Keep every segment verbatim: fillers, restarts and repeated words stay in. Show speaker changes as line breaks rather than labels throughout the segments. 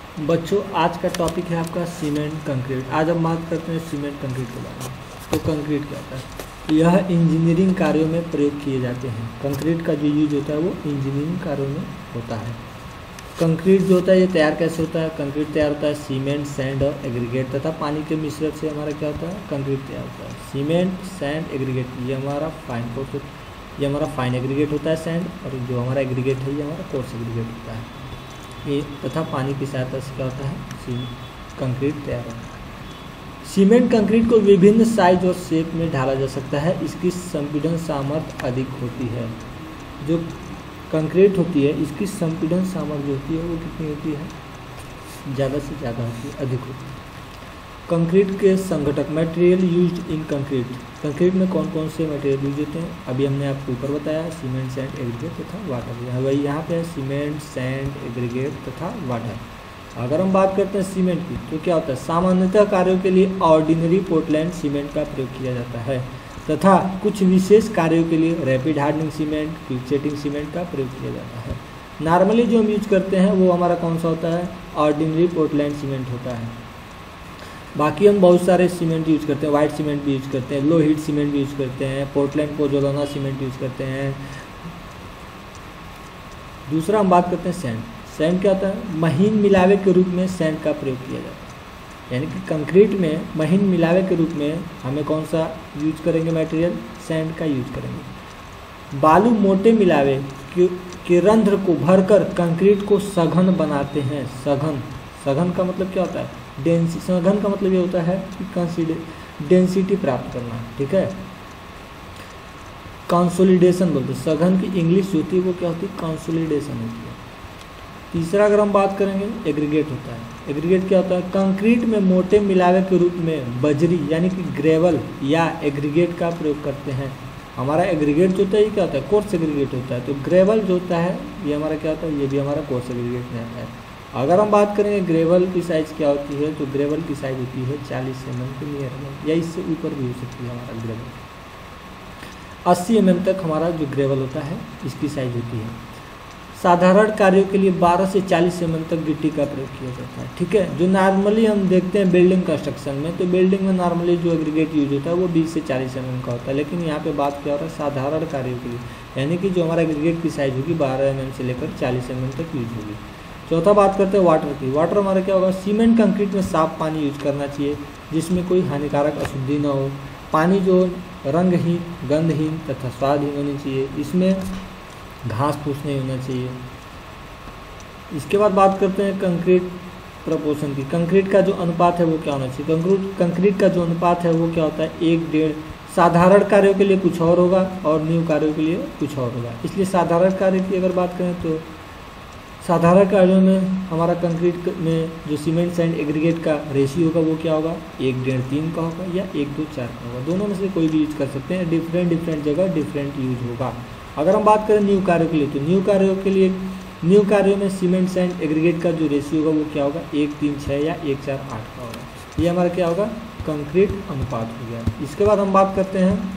बच्चों आज का टॉपिक है आपका सीमेंट कंक्रीट। आज हम बात करते हैं सीमेंट कंक्रीट के बारे में। तो कंक्रीट क्या होता है? यह इंजीनियरिंग कार्यों में प्रयोग किए जाते हैं। कंक्रीट का जो यूज होता है वो इंजीनियरिंग कार्यों में होता है। कंक्रीट जो होता है ये तैयार कैसे होता है? कंक्रीट तैयार होता है सीमेंट, सैंड और एग्रीगेट तथा पानी के मिश्रण से हमारा क्या होता है? कंक्रीट तैयार होता है। सीमेंट, सैंड, एग्रीगेट ये हमारा फाइन कोर्स ये हमारा फाइन एग्रीगेट होता है सैंड, और जो हमारा एग्रीगेट है ये हमारा कोर्स एग्रीगेट होता है। ये तथा पानी की सहायता से क्या होता है? कंक्रीट तैयार होता है। सीमेंट कंक्रीट को विभिन्न साइज और शेप में ढाला जा सकता है। इसकी संपीड़न सामर्थ्य अधिक होती है। जो कंक्रीट होती है इसकी संपीड़न सामर्थ्य जो होती है वो कितनी होती है? ज़्यादा से ज़्यादा होती है, अधिक होती है। कंक्रीट के संघटक material used in concrete. Concrete में कौन कौन से मटेरियल यूज होते हैं? अभी हमने आपको ऊपर बताया सीमेंट, सैंड, एग्रीगेट तथा वाटर। यहाँ वही यहाँ पे है सीमेंट, सैंड, एग्रीगेट तथा वाटर। अगर हम बात करते हैं सीमेंट की तो क्या होता है? सामान्यतः कार्यों के लिए ऑर्डिनरी पोर्टलैंड सीमेंट का प्रयोग किया जाता है तथा कुछ विशेष कार्यों के लिए rapid hardening cement, quick setting cement का प्रयोग किया जाता है। नॉर्मली जो हम यूज करते हैं वो हमारा कौन सा होता है? ऑर्डिनरी पोर्टलैंड सीमेंट होता है। बाकी हम बहुत सारे सीमेंट यूज करते हैं, वाइट सीमेंट भी यूज करते हैं, लो हीट सीमेंट भी यूज करते हैं, पोर्टलैंड पोज़ोलाना सीमेंट यूज करते हैं। दूसरा हम बात करते हैं सैंड। सैंड क्या होता है? महीन मिलावे के रूप में सैंड का प्रयोग किया जाता है। यानी कि कंक्रीट में महीन मिलावे के रूप में हमें कौन सा यूज करेंगे मटेरियल? सैंड का यूज करेंगे। बालू मोटे मिलावे के, के रंध्र को भरकर कंक्रीट को सघन बनाते हैं। सघन सघन का मतलब क्या होता है? डेंसिटी। सघन का मतलब ये होता है कि डेंसिटी प्राप्त करना, ठीक है। कंसोलिडेशन बोलते हैं। सघन की इंग्लिश होती है वो क्या होती है? कंसोलिडेशन होती है। तीसरा अगर हम बात करेंगे एग्रीगेट होता है। एग्रीगेट क्या होता है? कंक्रीट में मोटे मिलावे के रूप में बजरी यानी कि ग्रेवल या एग्रीगेट का प्रयोग करते हैं। हमारा एग्रीगेट जो होता है ये क्या होता है? कोर्स एग्रीगेट होता है। तो ग्रेवल जो होता है ये हमारा क्या होता है? ये भी हमारा कोर्स एग्रीगेट में आता है। अगर हम बात करेंगे ग्रेवल की साइज़ क्या होती है तो ग्रेवल की साइज़ होती है चालीस एम एम के नियर में, या इससे ऊपर भी हो सकती है हमारा ग्रेवल। अस्सी एम एम तक हमारा जो ग्रेवल होता है इसकी साइज़ होती है। साधारण कार्यों के लिए बारह से चालीस एम एम तक गिट्टी का प्रयोग किया जाता है, ठीक है। जो नॉर्मली हम देखते हैं बिल्डिंग कंस्ट्रक्शन में, तो बिल्डिंग में नॉर्मली जो एग्रीगेट यूज होता है वो बीस से चालीस एम एम का होता है। लेकिन यहाँ पे बात क्या हो रहा है? साधारण कार्यों के लिए, यानी कि जो हमारा एग्रीगेट की साइज़ होगी बारह एम एम से लेकर चालीस एम एम तक यूज होगी। चौथा बात करते हैं वाटर की। वाटर हमारा क्या होगा? सीमेंट कंक्रीट में साफ पानी यूज करना चाहिए जिसमें कोई हानिकारक अशुद्धि ना हो। पानी जो रंगहीन, गंधहीन तथा स्वादहीन होनी चाहिए। इसमें घास फूस नहीं होना चाहिए। इसके बाद बात करते हैं कंक्रीट प्रपोर्शन की। कंक्रीट का जो अनुपात है वो क्या होना चाहिए? कंक्रीट कंक्रीट का जो अनुपात है वो क्या होता है? एक डेढ़। साधारण कार्यों के लिए कुछ और होगा और न्यू कार्यों के लिए कुछ और होगा। इसलिए साधारण कार्य की अगर बात करें तो साधारण कार्यों में हमारा कंक्रीट में जो सीमेंट, सैंड, एग्रीगेट का रेशियो होगा वो क्या होगा? एक डेढ़ तीन का होगा या एक दो चार का होगा। दोनों में से कोई भी यूज कर सकते हैं। डिफरेंट डिफरेंट जगह डिफरेंट यूज होगा। अगर हम बात करें न्यू कार्यों के लिए तो न्यू कार्यों के लिए न्यू कार्यों में सीमेंट, सैंड, एग्रीगेट का जो रेशियो होगा वो क्या होगा? एक तीन छः या एक चार आठ का होगा। ये हमारा क्या होगा? कंक्रीट अनुपात हो गया। इसके बाद हम बात करते हैं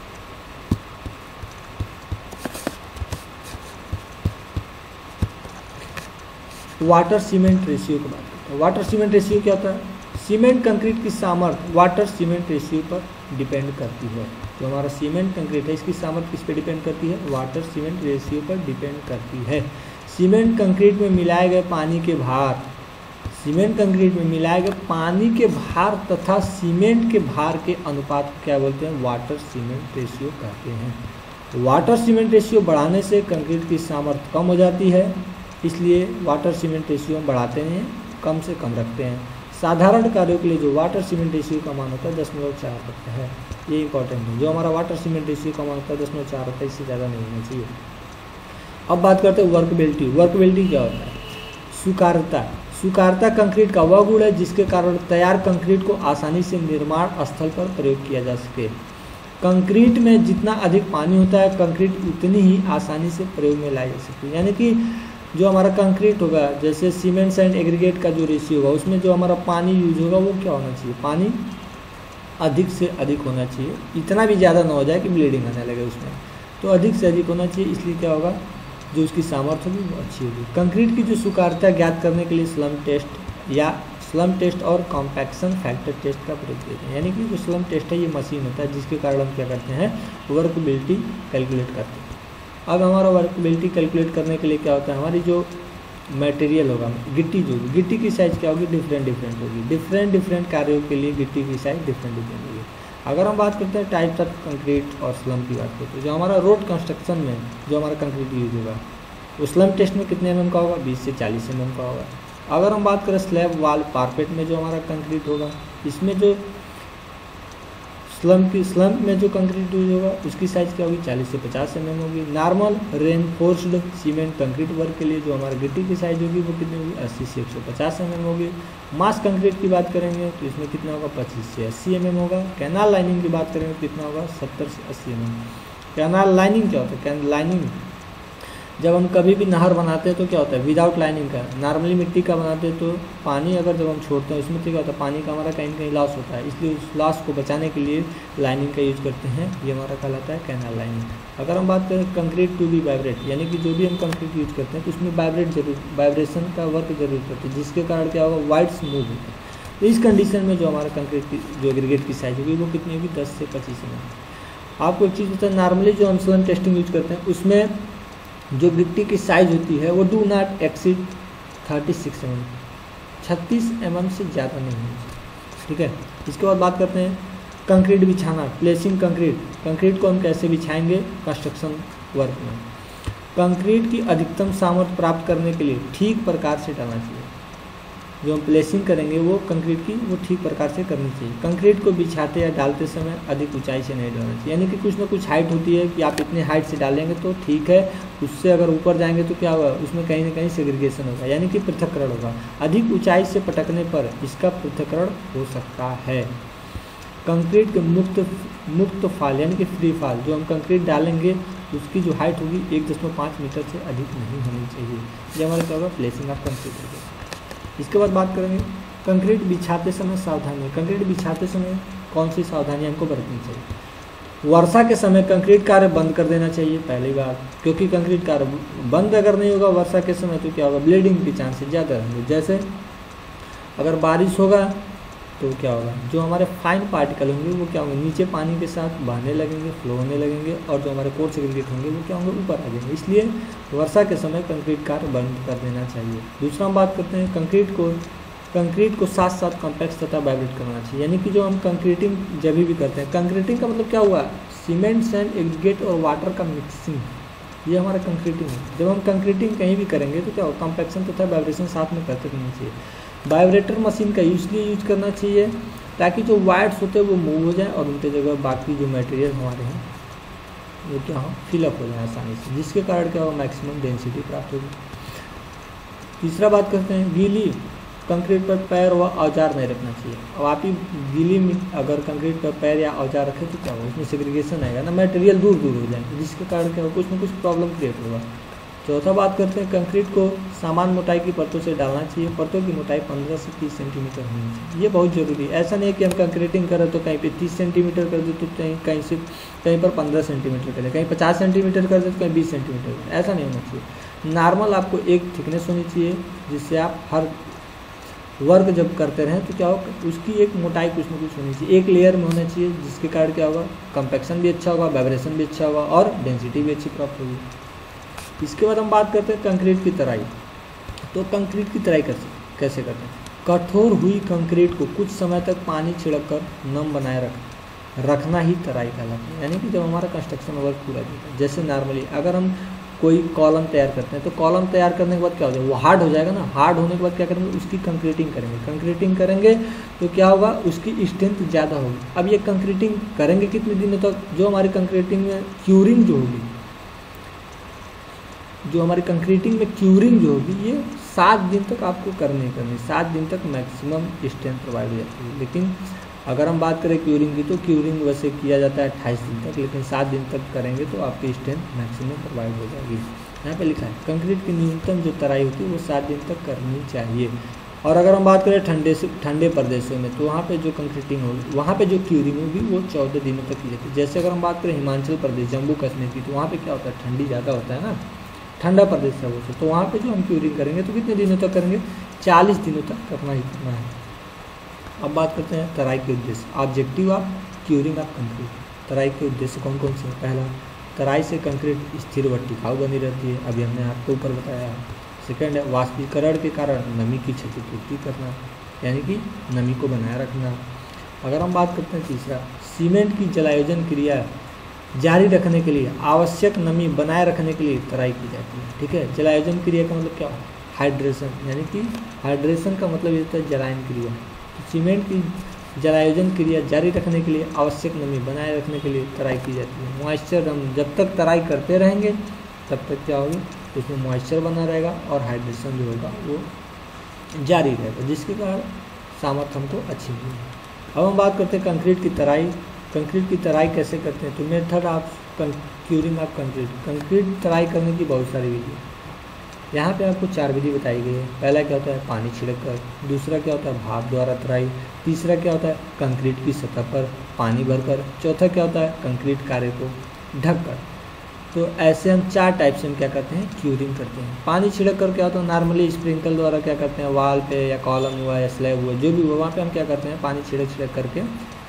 वाटर सीमेंट रेशियो की बात करते हैं। वाटर सीमेंट रेशियो क्या होता है? सीमेंट कंक्रीट की सामर्थ्य वाटर सीमेंट रेशियो पर डिपेंड करती है। जो हमारा सीमेंट कंक्रीट है इसकी सामर्थ्य किस पे डिपेंड करती है? वाटर सीमेंट रेशियो पर डिपेंड करती है। सीमेंट कंक्रीट में मिलाए गए पानी के भार सीमेंट कंक्रीट में मिलाए गए पानी के भार तथा सीमेंट के भार के अनुपात को क्या बोलते हैं? वाटर सीमेंट रेशियो कहते हैं। वाटर सीमेंट रेशियो बढ़ाने से कंक्रीट की सामर्थ्य कम हो जाती है, इसलिए वाटर सीमेंट रेशियो हम बढ़ाते हैं, कम से कम रखते हैं। साधारण कार्यों के लिए जो वाटर सीमेंट रेशियो का मान होता है दशमलव चार होता है। ये इंपॉर्टेंट है। जो हमारा वाटर सीमेंट रेशियो का मान होता है दशमलव चार होता है, इससे ज़्यादा नहीं होना चाहिए। अब बात करते हैं वर्कबिलिटी। वर्कबिलिटी क्या होता है? स्वीकार्यता। स्वीकार्यता कंक्रीट का वह गुण है जिसके कारण तैयार कंक्रीट को आसानी से निर्माण स्थल पर प्रयोग किया जा सके। कंक्रीट में जितना अधिक पानी होता है कंक्रीट उतनी ही आसानी से प्रयोग में लाई जा सकती है। यानी कि जो हमारा कंक्रीट होगा, जैसे सीमेंट, सैंड, एग्रीगेट का जो रेशियो होगा उसमें जो हमारा पानी यूज होगा वो क्या होना चाहिए? पानी अधिक से अधिक होना चाहिए। इतना भी ज़्यादा ना हो जाए कि ब्लीडिंग आने लगे उसमें, तो अधिक से अधिक होना चाहिए। इसलिए क्या होगा? जो उसकी सामर्थ्य होगी वो अच्छी होगी। कंक्रीट की जो स्वीकार्यता ज्ञात करने के लिए स्लम टेस्ट या स्लम टेस्ट और कॉम्पैक्शन फैक्टर टेस्ट का प्रयोग करते हैं। यानी कि जो स्लम टेस्ट है ये मशीन होता है जिसके कारण हम क्या करते हैं, वर्कबिलिटी कैलकुलेट करते हैं। अब हमारा वर्कबिलिटी कैलकुलेट करने के लिए क्या होता है, हमारी जो मटेरियल होगा, गिट्टी जो होगी, गिट्टी की साइज़ क्या होगी, डिफरेंट डिफरेंट होगी। डिफरेंट डिफरेंट कार्यों के लिए गिट्टी की साइज़ डिफरेंट डिफरेंट होगी। अगर हम बात करते हैं टाइप्स ऑफ कंक्रीट और स्लम की बात करते हैं, जो हमारा रोड कंस्ट्रक्शन में जो हमारा कंक्रीट यूज होगा वो स्लम टेस्ट में कितने एम एम का होगा, बीस से चालीस एम एम का होगा। अगर हम बात करें स्लैब वाल पार्पेट में जो हमारा कंक्रीट होगा, इसमें जो स्लम की स्लम में जो कंक्रीट यूज होगा उसकी साइज़ क्या होगी, चालीस से पचास एम एम होगी। Normal reinforced cement concrete work के लिए जो हमारी गिट्टी की साइज़ होगी वो कितनी होगी, अस्सी से एक सौ पचास एम एम होगी। मास कंक्रीट की बात करेंगे तो इसमें कितना होगा, पच्चीस से अस्सी एम एम होगा। कैनाल लाइनिंग की बात करेंगे तो कितना होगा, सत्तर से अस्सी एम एम। कैनाल लाइनिंग क्या होता है, कैनाल लाइनिंग जब हम कभी भी नहर बनाते हैं तो क्या होता है, विदाउट लाइनिंग का। नॉर्मली मिट्टी का बनाते हैं तो पानी अगर जब हम छोड़ते हैं उसमें तो क्या होता है, पानी का हमारा कहीं ना कहीं लॉस होता है, इसलिए उस लॉस को बचाने के लिए लाइनिंग का यूज करते हैं। ये हमारा कहलाता है कैनाल लाइनिंग। अगर हम बात करें कंक्रीट टू बी वाइब्रेट, यानी कि जो भी हम कंक्रीट यूज करते हैं तो उसमें वाइब्रेट जरूर वाइब्रेशन का वर्क जरूर करते हैं, जिसके कारण क्या होगा, वाइड्स मूव होते हैं। तो इस कंडीशन में जो हमारा कंक्रीट की जो एग्रीगेट की साइज होगी वो कितनी होगी, दस से पच्चीस एम एम। आपको एक चीज़ पता है, नॉर्मली जो हम स्लम टेस्टिंग यूज करते हैं उसमें जो गिट्टी की साइज़ होती है वो do not exceed thirty six M M, छत्तीस एम एम से ज़्यादा नहीं है, ठीक है। इसके बाद बात करते हैं कंक्रीट बिछाना, प्लेसिंग कंक्रीट। कंक्रीट को हम कैसे बिछाएंगे कंस्ट्रक्शन वर्क में। कंक्रीट की अधिकतम सामर्थ्य प्राप्त करने के लिए ठीक प्रकार से डालना चाहिए। जो हम प्लेसिंग करेंगे वो कंक्रीट की वो ठीक प्रकार से करनी चाहिए। कंक्रीट को बिछाते या डालते समय अधिक ऊंचाई से नहीं डालना चाहिए, यानी कि कुछ ना कुछ हाइट होती है कि आप इतने हाइट से डालेंगे तो ठीक है, उससे अगर ऊपर जाएंगे तो क्या होगा, उसमें कहीं ना कहीं सेग्रीगेशन होगा, यानी कि पृथक्करण होगा। अधिक ऊंचाई से पटकने पर इसका पृथक्करण हो सकता है। कंक्रीट के मुक्त मुक्त फाल यानी कि फ्री फाल जो हम कंक्रीट डालेंगे उसकी जो हाइट होगी एक दशमलव पाँच मीटर से अधिक नहीं होनी चाहिए। ये हमारा क्या होगा, प्लेसिंग ऑफ कंक्रीट होगा। इसके बाद बात करेंगे कंक्रीट बिछाते समय सावधानी। कंक्रीट बिछाते समय कौन सी सावधानी हमको बरतनी चाहिए। वर्षा के समय कंक्रीट कार्य बंद कर देना चाहिए, पहली बात, क्योंकि कंक्रीट कार्य बंद अगर नहीं होगा वर्षा के समय तो क्या होगा, ब्लीडिंग के चांसेस ज़्यादा रहेंगे। जैसे अगर बारिश होगा तो क्या होगा, जो हमारे फाइन पार्टिकल होंगे वो क्या होंगे, नीचे पानी के साथ बहने लगेंगे, फ्लो होने लगेंगे, और जो हमारे कोर सेग्रीगेट होंगे वो क्या होंगे, ऊपर आ जाएंगे। इसलिए वर्षा के समय कंक्रीट कार्य बंद कर देना चाहिए। दूसरा हम बात करते हैं कंक्रीट को कंक्रीट को साथ साथ कॉम्पैक्ट तथा वाइब्रेट करना चाहिए, यानी कि जो हम कंक्रीटिंग जब भी करते हैं, कंक्रीटिंग का मतलब क्या हुआ, सीमेंट सैंड एग्रीगेट और वाटर का मिक्सिंग, ये हमारा कंक्रीटिंग है। जब हम कंक्रीटिंग कहीं भी करेंगे तो क्या होगा, कॉम्पैक्शन तथा वाइब्रेशन साथ में करते रहना चाहिए। वाइब्रेटर मशीन का इसलिए यूज करना चाहिए ताकि जो वायर्स होते हैं वो मूव हो जाए और उनके जगह बाकी जो मटेरियल हमारे हैं वो क्या हो, फिलअप हो जाए आसानी से, जिसके कारण क्या होगा, मैक्सिमम डेंसिटी प्राप्त होगी। तीसरा बात करते हैं गीली कंक्रीट पर पैर व औजार नहीं रखना चाहिए। अब आप ही गीली में अगर कंक्रीट पर पैर या औजार रखें तो क्या होगा, उसमें सेग्रीगेशन आएगा ना, मटेरियल दूर दूर हो जाएंगे, जिसके कारण क्या होगा, कुछ ना कुछ प्रॉब्लम क्रिएट होगा। चौथा बात करते हैं कंक्रीट को समान मोटाई की परतों से डालना चाहिए। परतों की मोटाई पंद्रह से तीस सेंटीमीटर होनी चाहिए, ये बहुत ज़रूरी है। ऐसा नहीं है कि हम कंक्रीटिंग करें तो कहीं पे तीस सेंटीमीटर कर दे तो कहीं कहीं से कहीं पर पंद्रह सेंटीमीटर करें, कहीं पचास सेंटीमीटर कर दे तो कहीं बीस सेंटीमीटर करें, ऐसा नहीं होना चाहिए। नॉर्मल आपको एक थिकनेस होनी चाहिए जिससे आप हर वर्क जब करते रहें तो क्या होगा, उसकी एक मोटाई कुछ ना कुछ होनी चाहिए, एक लेयर में होना चाहिए, जिसके कारण क्या होगा, कंपैक्शन भी अच्छा होगा, वाइब्रेशन भी अच्छा होगा और डेंसिटी भी अच्छी प्राप्त होगी। इसके बाद हम बात करते हैं कंक्रीट की तराई। तो कंक्रीट की तराई कैसे कैसे करते हैं, कठोर हुई कंक्रीट को कुछ समय तक पानी छिड़क कर नम बनाए रख रखना ही तराई कहलाता है। यानी कि जब हमारा कंस्ट्रक्शन वर्क पूरा होता है, जैसे नॉर्मली अगर हम कोई कॉलम तैयार करते हैं तो कॉलम तैयार करने के बाद क्या हो जाएगा, वो हार्ड हो जाएगा ना, हार्ड होने के बाद क्या करेंगे, उसकी कंक्रीटिंग करेंगे। कंक्रीटिंग करेंगे तो क्या होगा, उसकी स्ट्रेंथ ज़्यादा होगी। अब ये कंक्रीटिंग करेंगे कितने दिनों तक, जो हमारी कंक्रीटिंग में क्यूरिंग जो होगी जो हमारी कंक्रीटिंग में क्यूरिंग जो होगी ये सात दिन तक आपको करनी करनी सात दिन तक मैक्सिमम स्ट्रेंथ प्रोवाइड हो जाती है। लेकिन अगर हम बात करें क्यूरिंग की तो क्यूरिंग वैसे किया जाता है अट्ठाईस दिन तक, लेकिन सात दिन तक करेंगे तो आपकी स्ट्रेंथ मैक्सिमम प्रोवाइड हो जाएगी। यहाँ पे लिखा है कंक्रीट की न्यूनतम जो तराई होती है वो सात दिन तक करनी चाहिए। और अगर हम बात करें ठंडे से ठंडे प्रदेशों में तो वहाँ पे जो कंक्रीटिंग होगी, वहाँ पे जो क्यूरिंग होगी वो चौदह दिनों तक की जाती है। जैसे अगर हम बात करें हिमाचल प्रदेश, जम्मू कश्मीर की, तो वहाँ पे क्या होता है, ठंडी ज़्यादा होता है ना, ठंडा प्रदेश है वो, तो वहाँ पे जो हम क्यूरिंग करेंगे तो कितने दिनों तक करेंगे, चालीस दिनों तक करना ही करना है। अब बात करते हैं तराई के उद्देश्य, objective of curing of concrete. तराई के उद्देश्य कौन कौन से हैं? पहला, तराई से कंक्रीट स्थिर व टिकाऊ बनी रहती है, अभी हमने आपको ऊपर बताया है। सेकेंड है वाष्पीकरण के कारण नमी की क्षतिपूर्ति करना, यानी कि नमी को बनाए रखना। अगर हम बात करते हैं तीसरा, सीमेंट की जलायोजन क्रिया जारी रखने के लिए आवश्यक नमी बनाए रखने के लिए तराई की जाती है। ठीक है, जलायोजन क्रिया का मतलब क्या है? हाइड्रेशन, यानी कि हाइड्रेशन का मतलब ये होता है जलायन क्रिया। तो सीमेंट की जलायोजन क्रिया जारी रखने के लिए आवश्यक नमी बनाए रखने के लिए तराई की जाती है। मॉइस्चर, हम जब तक तराई करते रहेंगे तब तक क्या होगी, उसमें मॉइस्चर बना रहेगा और हाइड्रेशन जो होगा वो जारी रहेगा, जिसके कारण सामर्थ्य हमको अच्छी मिलेगी। अब हम बात करते हैं कंक्रीट की तराई। कंक्रीट की तराई कैसे करते हैं? तो method of curing of concrete. Concrete तराई करने की बहुत सारी विधि है। यहाँ पे आपको चार विधि बताई गई है। पहला क्या होता है? पानी छिड़क कर। दूसरा क्या होता है? भाप द्वारा तराई। तीसरा क्या होता है? कंक्रीट की सतह पर पानी भरकर। चौथा क्या होता है? कंक्रीट कार्य को ढक कर। तो ऐसे हम चार टाइप से हम क्या करते हैं? क्यूरिंग करते हैं। पानी छिड़क कर क्या होता है? नॉर्मली स्प्रिंकल द्वारा क्या करते हैं? वॉल पे या कॉलम हुआ या स्लैब हुआ, जो भी हुआ वहाँ पे हम क्या करते हैं? पानी छिड़क छिड़क करके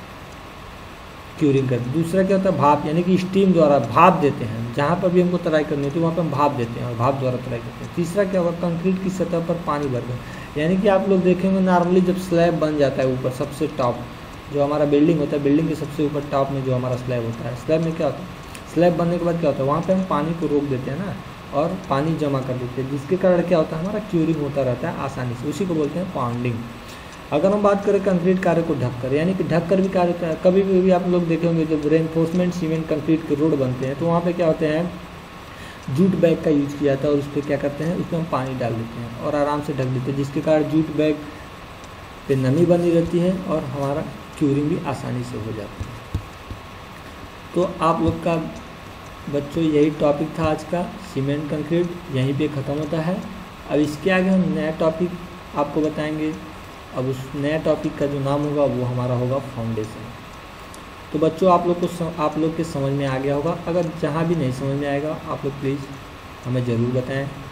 क्यूरिंग करते हैं। दूसरा क्या होता है? भाप, यानी कि स्टीम द्वारा भाप देते हैं। जहाँ पर भी हमको तराई करनी होती है वहाँ पर हम भाप देते हैं और भाप द्वारा तराई करते हैं। तीसरा क्या होगा? कंक्रीट की सतह पर पानी भरकर, यानी कि आप लोग देखेंगे नॉर्मली जब स्लैब बन जाता है ऊपर सबसे टॉप, जो हमारा बिल्डिंग होता है, बिल्डिंग के सबसे ऊपर टॉप में जो हमारा स्लैब होता है, स्लैब में क्या होता है? स्लैब बनने के बाद क्या होता है? वहाँ पे हम पानी को रोक देते हैं ना, और पानी जमा कर देते हैं, जिसके कारण क्या होता है? हमारा क्यूरिंग होता रहता है आसानी से। उसी को बोलते हैं पॉन्डिंग। अगर हम बात करें कंक्रीट कार्य को ढककर, यानी कि ढककर भी कार्य होता है। कभी भी आप लोग देखेंगे जब रेनफोर्समेंट सीमेंट कंक्रीट के रोड बनते हैं तो वहाँ पे क्या होते हैं? जूट बैग का यूज किया जाता है और उस पर क्या करते हैं? उसमें हम पानी डाल देते हैं और आराम से ढक देते हैं, जिसके कारण जूट बैग पे नमी बनी रहती है और हमारा क्यूरिंग भी आसानी से हो जाता है। तो आप लोग का बच्चों यही टॉपिक था आज का, सीमेंट कंक्रीट यहीं पे ख़त्म होता है। अब इसके आगे हम नया टॉपिक आपको बताएंगे। अब उस नया टॉपिक का जो नाम होगा वो हमारा होगा फाउंडेशन। तो बच्चों आप लोग को सम, आप लोग के समझ में आ गया होगा। अगर जहाँ भी नहीं समझ में आएगा आप लोग प्लीज़ हमें ज़रूर बताएं।